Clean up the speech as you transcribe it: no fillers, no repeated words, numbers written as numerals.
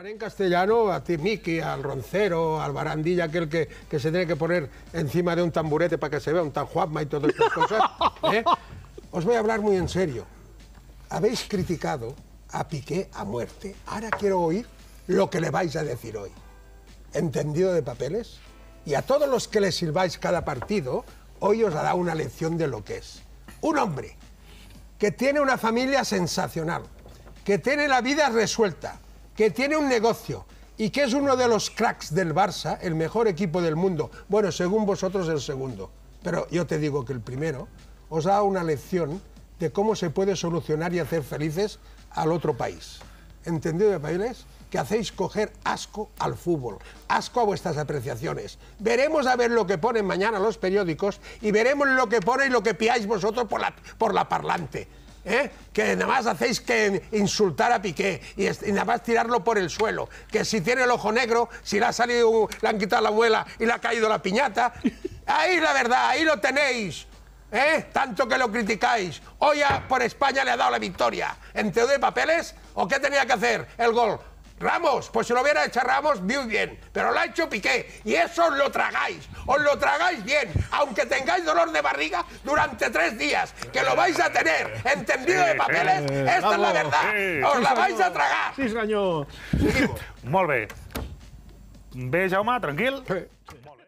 hablaré en castellano a ti, Miki, al Roncero, al Barandilla, aquel que se tiene que poner encima de un tamburete para que se vea un tan Juanma y todas estas cosas. Os voy a hablar muy en serio. Habéis criticado a Piqué a muerte. Ahora quiero oír lo que le vais a decir hoy. ¿Entendido de papeles? Y a todos los que le sirváis cada partido, hoy os dará una lección de lo que es. Un hombre que tiene una familia sensacional, que tiene la vida resuelta, que tiene un negocio y que es uno de los cracks del Barça, el mejor equipo del mundo. Bueno, según vosotros el segundo, pero yo te digo que el primero os da una lección de cómo se puede solucionar y hacer felices al otro país. ¿Entendido de papeles? Que hacéis coger asco al fútbol, asco a vuestras apreciaciones. Veremos a ver lo que ponen mañana los periódicos y veremos lo que pone y lo que piáis vosotros por la parlante. Que nada más hacéis que insultar a Piqué y nada más tirarlo por el suelo, que si tiene el ojo negro, si le ha salido, le han quitado la abuela y le ha caído la piñata. Ahí la verdad, ahí lo tenéis. Tanto que lo criticáis. Hoy por España le ha dado la victoria. ¿Entendido de papeles? ¿O qué tenía que hacer? El gol. Ramos, pues si lo hubiera hecho Ramos, muy bien, pero lo ha hecho Piqué, y eso os lo tragáis bien, aunque tengáis dolor de barriga durante 3 días, que lo vais a tener, entendido de papeles, esta es la verdad, os la vais a tragar. Sí, senyor. Molt bé. Bé, Jaume, tranquil? Sí.